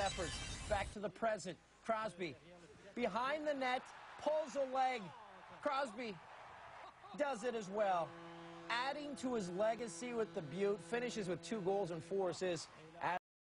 efforts. Back to the present. Crosby behind the net, pulls a leg. Crosby does it as well. Adding to his legacy with the Butte, finishes with 2 goals and 4 assists.